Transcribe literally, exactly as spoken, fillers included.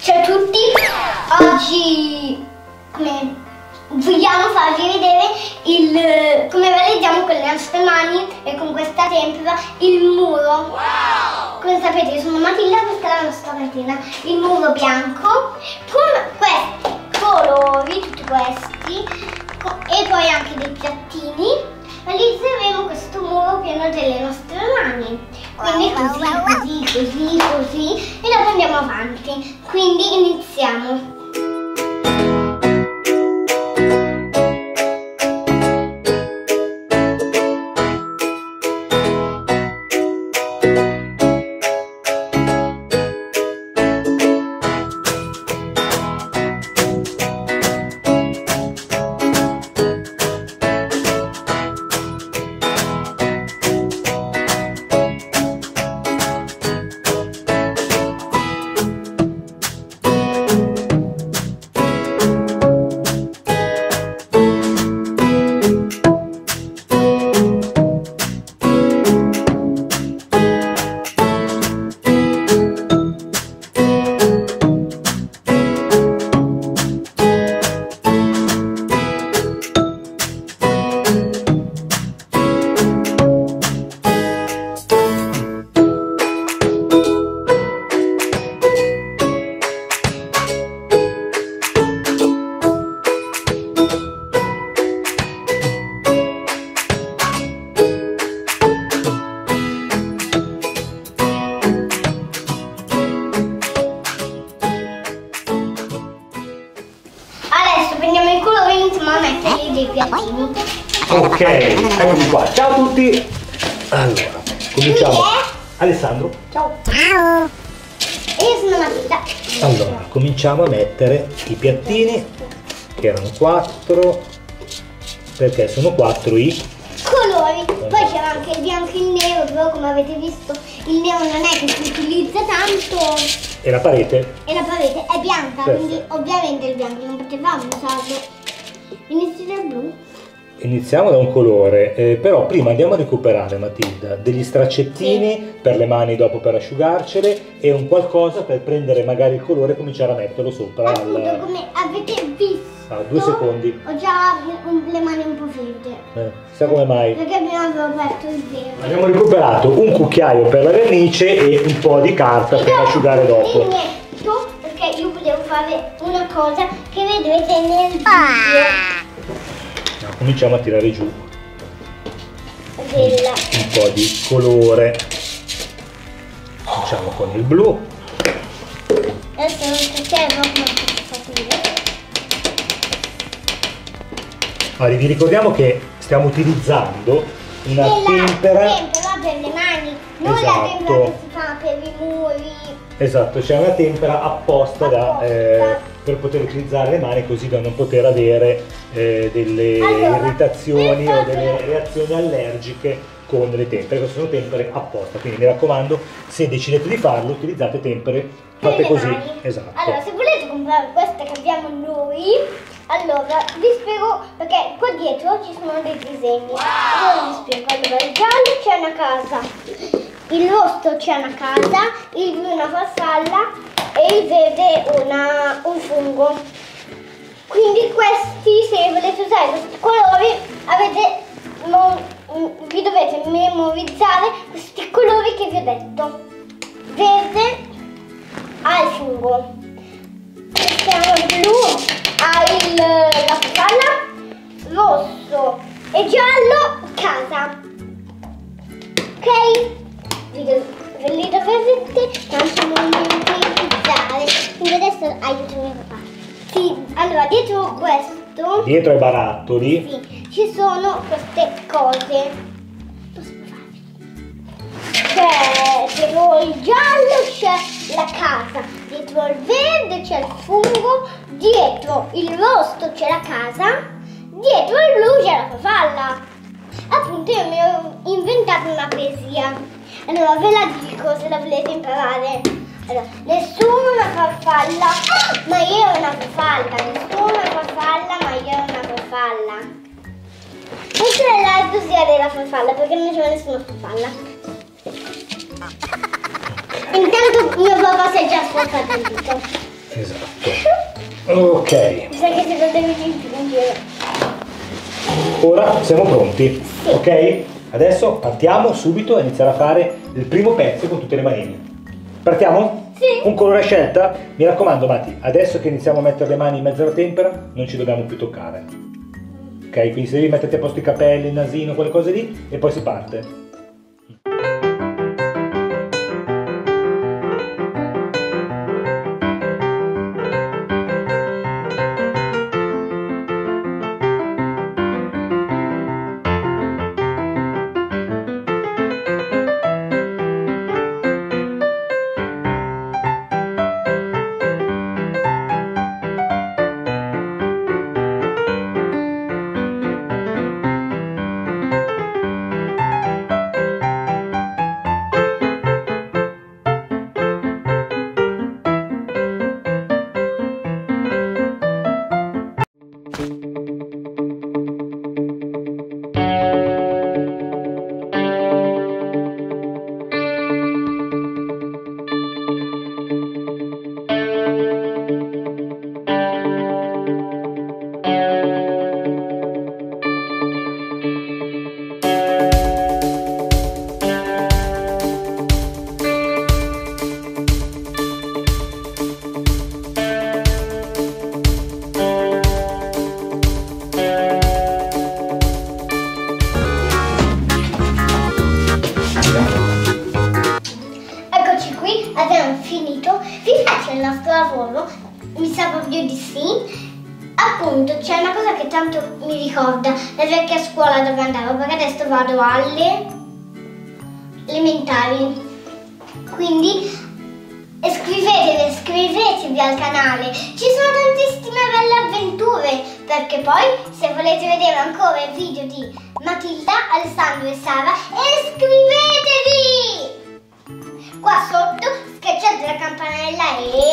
Ciao a tutti, oggi come vogliamo farvi vedere il come realizziamo con le nostre mani e con questa tempera il muro. Wow! Come sapete io sono Matilda, questa è la nostra catena, il muro bianco con questi colori, tutti questi, e poi anche dei piattini. Realizzeremo questo muro pieno delle nostre mani, quindi così, così, così, così, e dopo andiamo avanti. Quindi iniziamo. Prendiamo il colore e iniziamo a mettergli dei piattini. Ok, eccomi qua. Ciao a tutti. Allora, cominciamo. Alessandro, ciao. Ciao. E io sono Matilda. Allora, cominciamo a mettere i piattini, che erano quattro, perché sono quattro i colori. Poi c'era anche il bianco e il nero, però come avete visto il nero non è che si utilizza tanto. E la parete? E la parete è bianca, Perfetto. Quindi ovviamente il bianco non potevamo usarlo. Inizi dal blu. Iniziamo da un colore, eh, però prima andiamo a recuperare, Matilda, degli straccettini sì. per le mani dopo per asciugarcele e un qualcosa per prendere magari il colore e cominciare a metterlo sopra. Appunto, al... come avete visto. Ah, due secondi. Ho già le mani un po' fredde. Eh, sa come mai? Perché abbiamo aperto il vero. Abbiamo recuperato un cucchiaio per la vernice e un po' di carta e per asciugare dopo. Legnetto, perché io volevo fare una cosa che vedrete nel video. No, cominciamo a tirare giù Della. un po' di colore. Cominciamo con il blu. Adesso non so se è come fatto. Allora, vi ricordiamo che stiamo utilizzando una tempera. tempera per le mani, non esatto. la tempera che si fa per i muri. Esatto, c'è una tempera apposta, apposta. Da, eh, per poter utilizzare le mani così da non poter avere eh, delle allora, irritazioni o delle reazioni allergiche con le tempere. Queste sono tempere apposta, quindi mi raccomando, se decidete di farlo utilizzate tempere fatte così. Mani. Esatto. Allora, se volete comprare queste che abbiamo noi, allora vi spiego, perché qua dietro ci sono dei disegni. Wow. Allora vi spiego. Allora, il giallo c'è una casa, il rosso c'è una casa, il blu una farfalla e il verde una, un fungo. Quindi questi, se volete usare questi colori, avete, vi dovete memorizzare questi colori che vi ho detto. Verde al fungo, il blu al la farfalla, rosso e giallo casa. Ok? Ve li dovete tanto non memorizzare. Quindi adesso aiutami papà. Sì, allora dietro questo, dietro ai barattoli, sì, ci sono queste cose. Posso farlo? C'è dietro il giallo c'è la casa, dietro il verde c'è il fungo, dietro il rosso c'è la casa, dietro il blu c'è la farfalla. Appunto io mi ho inventato una poesia. Allora ve la dico se la volete imparare. Allora, nessuno una farfalla, ma io una farfalla. Nessuno una farfalla, ma io una farfalla. Questa è la poesia della farfalla, perché non c'è nessuna farfalla. Intanto mio papà si è già sporcato il dito. Esatto. Ok. Mi sa che se lo devi aggiungere. Ora siamo pronti, Sì. ok? Adesso partiamo subito a iniziare a fare il primo pezzo con tutte le manine. Partiamo? Sì. Un colore a scelta? Mi raccomando Mati, adesso che iniziamo a mettere le mani in mezzo alla tempera non ci dobbiamo più toccare. Ok, quindi se devi metterti a posto i capelli, il nasino, quelle cose lì e poi si parte. Eccoci qui, abbiamo finito. Vi piace il nostro lavoro? Mi sa proprio di sì. Appunto, c'è una cosa che tanto mi ricorda la vecchia scuola dove andavo, perché adesso vado alle elementari. Quindi iscrivetevi, iscrivetevi al canale. Ci sono tantissime belle avventure, perché poi se volete vedere ancora il video di Matilda, Alessandro e Sara, iscrivetevi! Qua sotto schiacciate la campanella e